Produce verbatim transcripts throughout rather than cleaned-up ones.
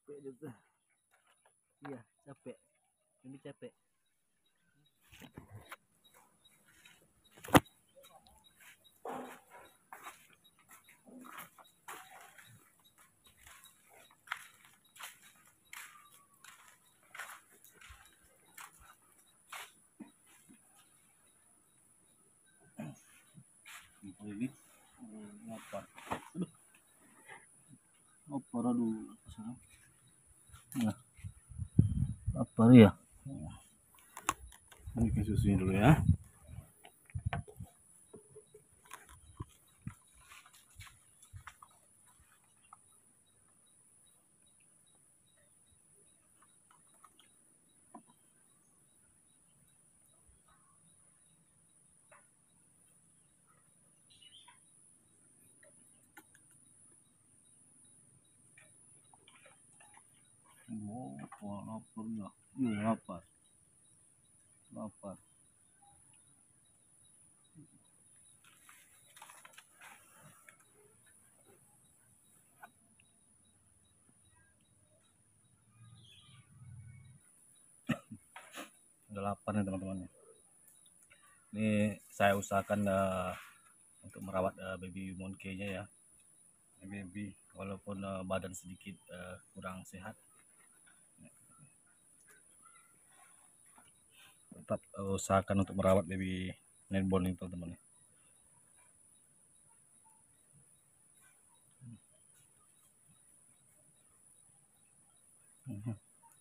Capek juga. Iya, capek. Ini capek. Ini lapar. Aduh. Lapar aduh. Nah. Lapar ya. Ini kasih susunya dulu ya. Oh, lapar ya. Iya, lapar. Lapar. Udah lapar nih teman-teman. Ini saya usahakan uh, untuk merawat uh, baby monkey-nya ya. Baby walaupun uh, badan sedikit uh, kurang sehat, tetap uh, usahakan untuk merawat baby newborn itu teman-teman. Hmm.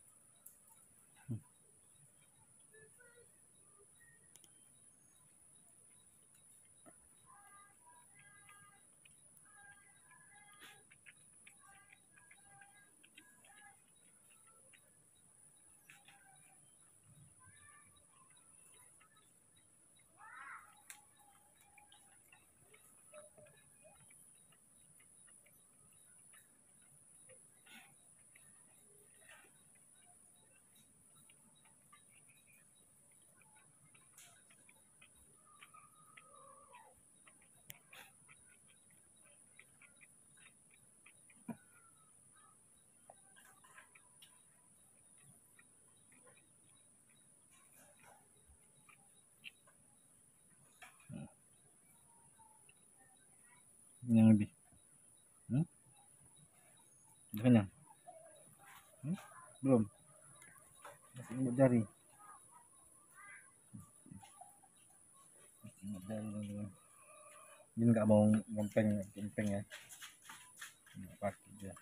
Yang lebih hmm? Udah kenyang? Hmm? Belum? Masih ingat jari? Masih ingat jari teman-teman. Ini nggak mau ngempeng ngempeng ya, nggak pakai dia.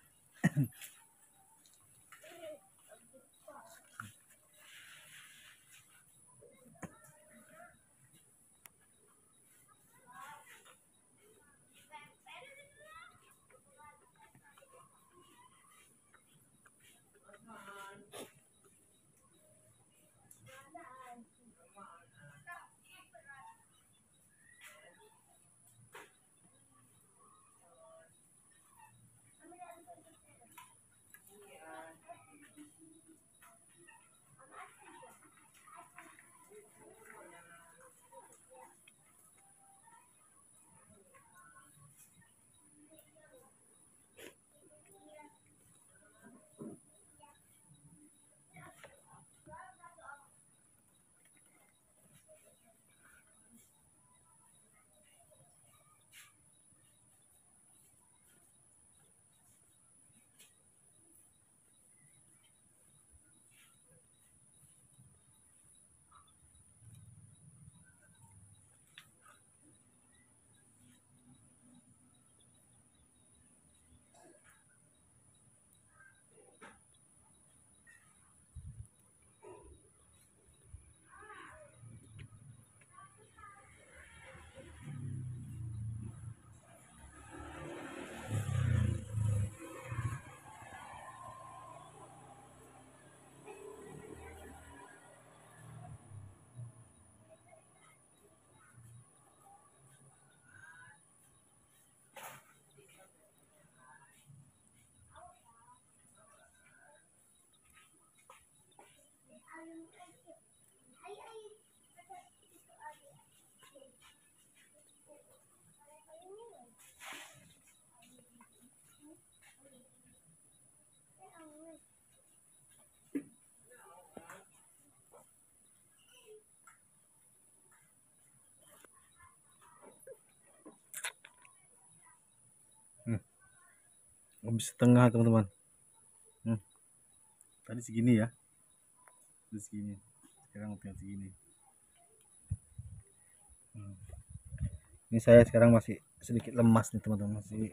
Hmm. Habis setengah teman-teman. Hmm. Tadi segini ya, tadi segini, sekarang tinggal segini. Hmm. Ini saya sekarang masih sedikit lemas nih teman-teman, masih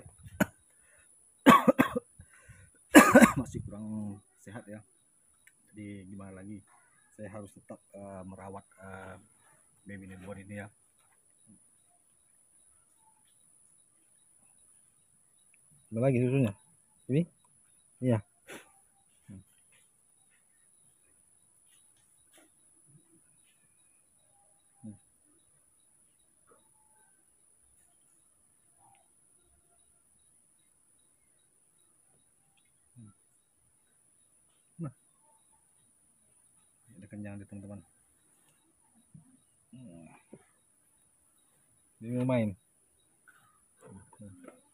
masih kurang sehat ya. Jadi gimana lagi, saya harus tetap uh, merawat uh, baby newborn ini ya. Ada lagi susunya ini, iya. Hmm. Hmm. Nah, ada kenyang deh teman-teman. Hmm. Ini mau main. Hmm.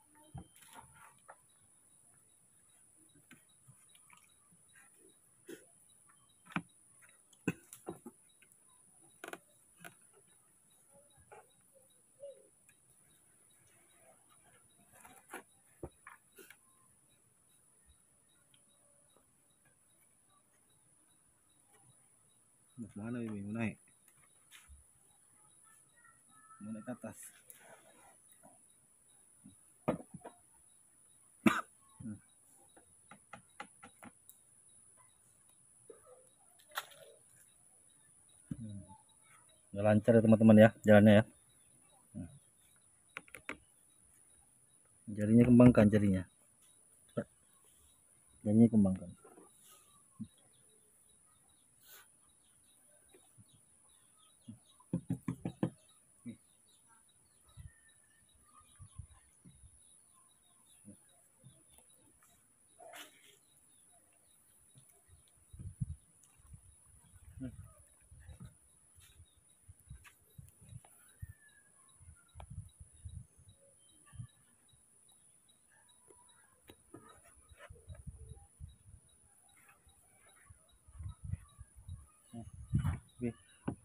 Mana ini mau naik, mau naik ke atas. Hmm. Hmm. Udah lancar ya teman-teman ya jalannya ya. Hmm. Jarinya kembangkan, jarinya jarinya kembangkan. Oke.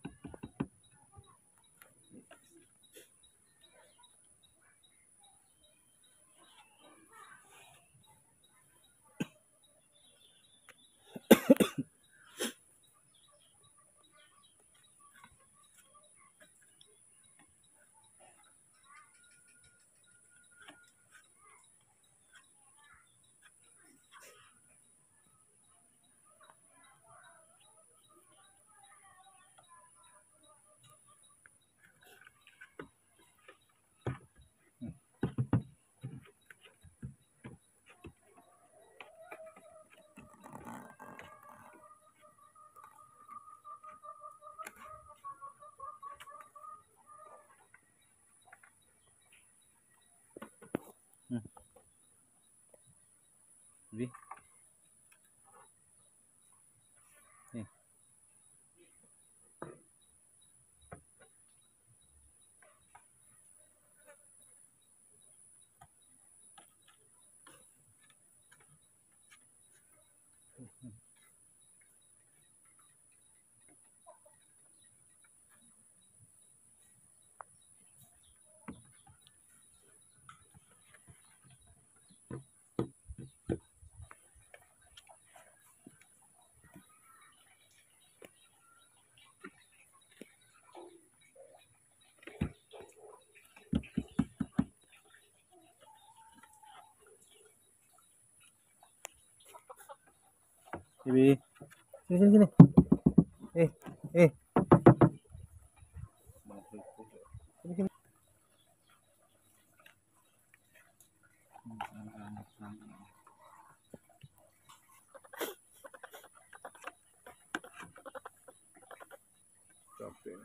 Hmm. Jadi nih. Bibi, sini sini sini. Eh, eh. Sini sini. Capek.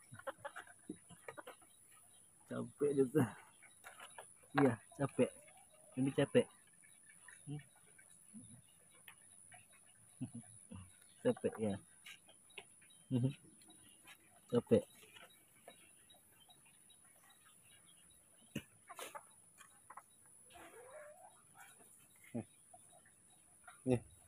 Capek juga. Iya, capek. Ini capek. Hmm. Capek ya. Capek. Nih.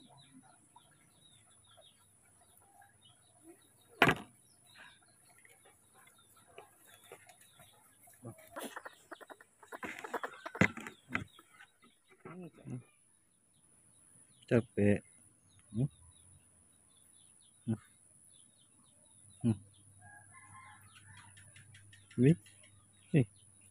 Capek. Hmm? Hmm. Hmm. Wih. Nih.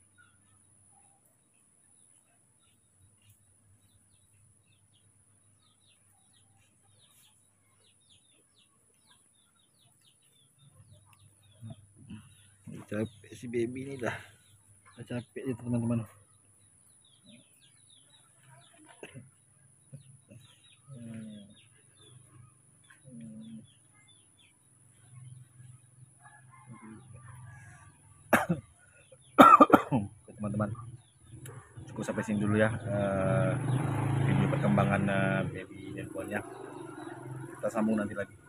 Capek si baby ini dah. Udah capek ya teman-teman. Teman-teman, cukup sampai sini dulu ya uh, video perkembangan uh, baby handphonenya. Kita sambung nanti lagi.